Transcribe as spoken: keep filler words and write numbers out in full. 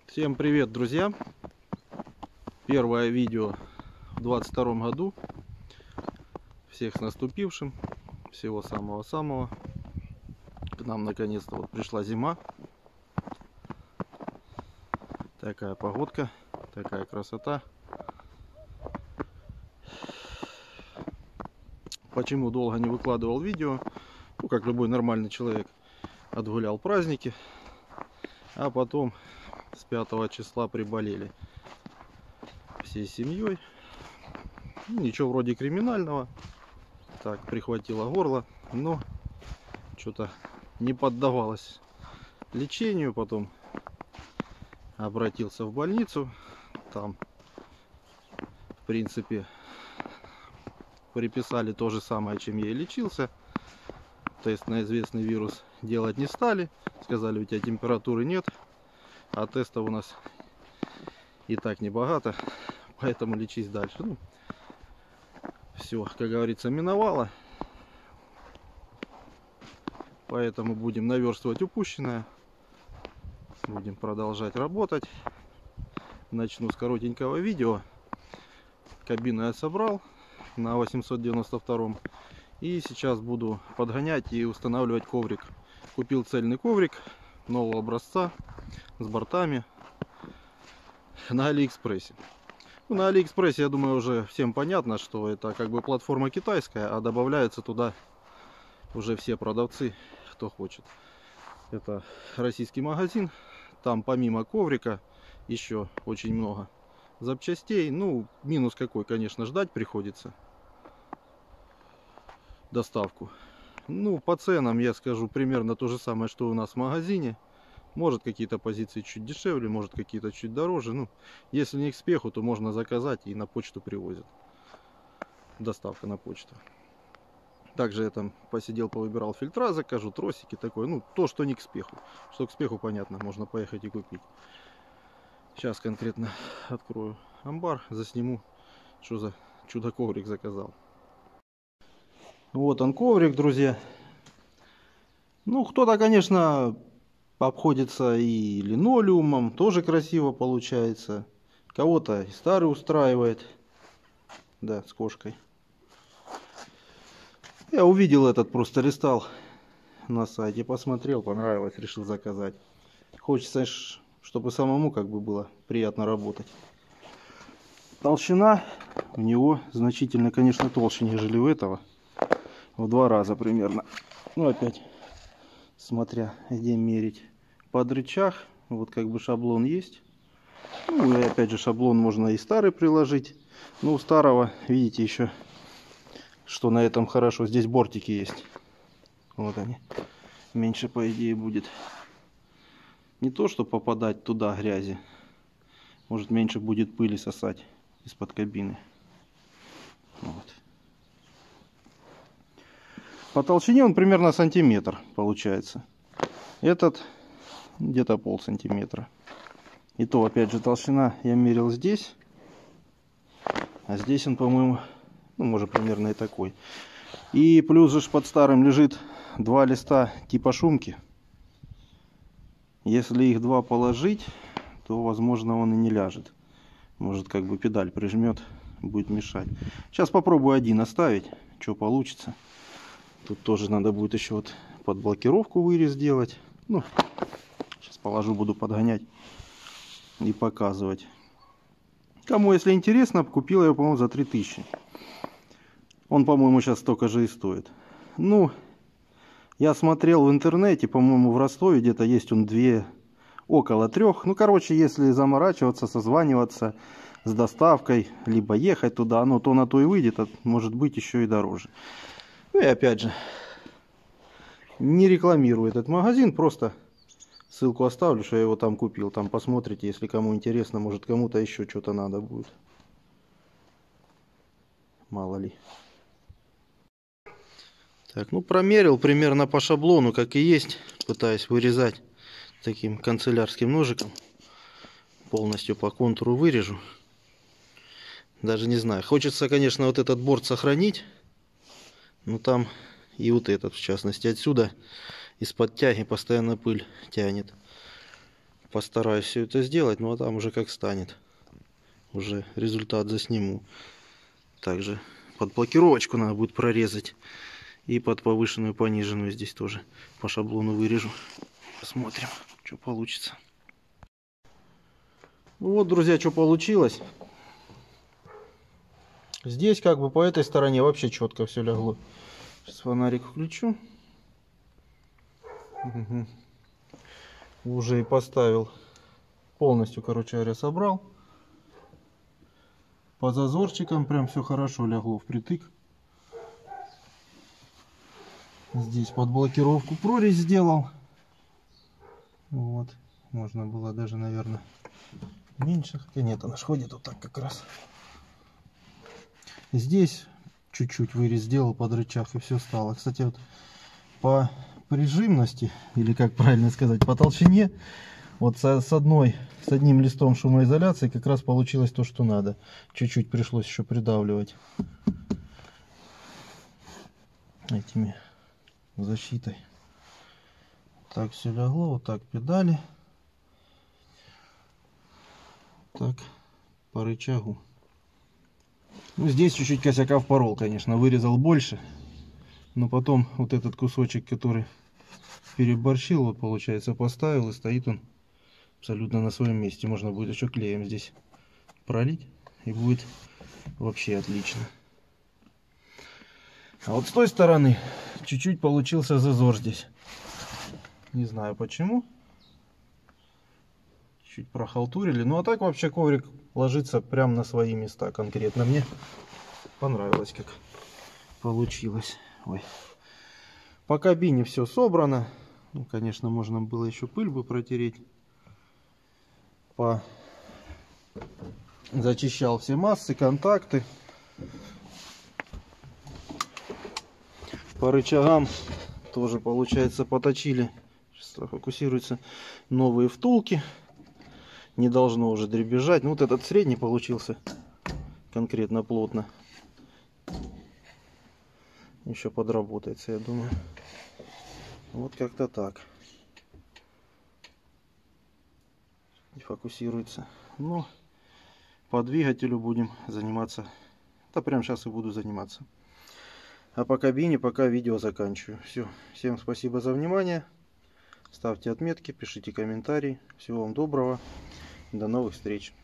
Всем привет, друзья! Первое видео в двадцать втором году. Всех с наступившим. Всего самого-самого. К нам наконец-то вот пришла зима. Такая погодка, такая красота. Почему долго не выкладывал видео? Ну, как любой нормальный человек, отгулял праздники, а потом с пятого числа приболели всей семьей. Ну, ничего вроде криминального. Так, прихватило горло, но что-то не поддавалось лечению. Потом обратился в больницу. Там, в принципе, приписали то же самое, чем я и лечился. Тест на известный вирус делать не стали. Сказали, у тебя температуры нет. А тестов у нас и так небогато. Поэтому лечись дальше. Ну, все, как говорится, миновало. Поэтому будем наверстывать упущенное. Будем продолжать работать. Начну с коротенького видео. Кабину я собрал на восемьсот девяносто втором. И сейчас буду подгонять и устанавливать коврик. Купил цельный коврик нового образца с бортами на Алиэкспрессе. Ну, на Алиэкспрессе, я думаю, уже всем понятно, что это как бы платформа китайская, а добавляются туда уже все продавцы, кто хочет. Это российский магазин. Там помимо коврика еще очень много запчастей. Ну, минус какой, конечно, ждать приходится доставку. Ну, по ценам я скажу примерно то же самое, что у нас в магазине. Может, какие-то позиции чуть дешевле, может, какие-то чуть дороже. Ну, если не к спеху, то можно заказать и на почту привозят. Доставка на почту. Также я там посидел, повыбирал фильтра, закажу, тросики, такое. Ну, то, что не к спеху. Что к спеху, понятно, можно поехать и купить. Сейчас конкретно открою амбар, засниму, что за чудо-коврик заказал. Вот он, коврик, друзья. Ну, кто-то, конечно, обходится и линолеумом, тоже красиво получается. Кого-то и старый устраивает. Да, с кошкой. Я увидел этот, просто листал на сайте, посмотрел, понравилось, решил заказать. Хочется, чтобы самому как бы было приятно работать. Толщина у него значительно, конечно, толще, нежели у этого. В два раза примерно. Ну, опять, смотря где мерить. Под рычаг, вот как бы шаблон есть. Ну, и опять же шаблон можно и старый приложить. Ну, у старого, видите, еще, что на этом хорошо. Здесь бортики есть. Вот они. Меньше, по идее, будет. Не то, что попадать туда грязи. Может, меньше будет пыли сосать из-под кабины. Вот. По толщине он примерно сантиметр получается. Этот где-то пол сантиметра. И то, опять же, толщина я мерил здесь. А здесь он, по-моему, ну, может, примерно и такой. И плюс же под старым лежит два листа типа шумки. Если их два положить, то, возможно, он и не ляжет. Может, как бы педаль прижмет, будет мешать. Сейчас попробую один оставить, что получится. Тут тоже надо будет еще вот под блокировку вырез делать. Ну, сейчас положу, буду подгонять и показывать. Кому, если интересно, купил я его, по-моему, за три тысячи. Он, по-моему, сейчас столько же и стоит. Ну, я смотрел в интернете, по-моему, в Ростове где-то есть он две, около трех. Ну, короче, если заморачиваться, созваниваться с доставкой, либо ехать туда, оно то на то и выйдет, а может быть еще и дороже. Ну и опять же, не рекламирую этот магазин, просто ссылку оставлю, что я его там купил. Там посмотрите, если кому интересно, может кому-то еще что-то надо будет. Мало ли. Так, ну промерил примерно по шаблону, как и есть. Пытаюсь вырезать таким канцелярским ножиком. Полностью по контуру вырежу. Даже не знаю. Хочется, конечно, вот этот борт сохранить. Ну там и вот этот, в частности, отсюда из-под тяги постоянно пыль тянет. Постараюсь все это сделать, ну а там уже как станет. Уже результат засниму. Также под блокировочку надо будет прорезать. И под повышенную, пониженную здесь тоже по шаблону вырежу. Посмотрим, что получится. Ну вот, друзья, что получилось. Здесь как бы по этой стороне вообще четко все легло. Сейчас фонарик включу. Угу. Уже и поставил. Полностью, короче говоря, собрал. По зазорчикам прям все хорошо легло впритык. Здесь под блокировку прорезь сделал. Вот. Можно было даже, наверное, меньше. Хотя нет, она ж ходит вот так как раз. Здесь чуть-чуть вырез сделал под рычаг, и все стало. Кстати, вот по прижимности, или как правильно сказать, по толщине, вот с, с одной, с одним листом шумоизоляции как раз получилось то, что надо. Чуть-чуть пришлось еще придавливать этими защитой. Так все легло, вот так педали. Так по рычагу. Ну, здесь чуть-чуть косяка впорол, конечно, вырезал больше. Но потом вот этот кусочек, который переборщил, вот получается, поставил, и стоит он абсолютно на своем месте. Можно будет еще клеем здесь пролить, и будет вообще отлично. А вот с той стороны чуть-чуть получился зазор здесь. Не знаю почему. Чуть прохалтурили. Ну а так вообще коврик ложится прямо на свои места конкретно. Мне понравилось, как получилось. Ой. По кабине все собрано. Ну, конечно, можно было еще пыль бы протереть. По... Зачищал все массы, контакты. По рычагам тоже, получается, поточили. Сейчас фокусируется. Новые втулки. Не должно уже дребезжать. Ну, вот этот средний получился конкретно плотно. Еще подработается, я думаю. Вот как-то так. Не фокусируется. Но по двигателю будем заниматься. Да прямо сейчас и буду заниматься. А по кабине пока видео заканчиваю. Все. Всем спасибо за внимание. Ставьте отметки, пишите комментарии. Всего вам доброго. До новых встреч.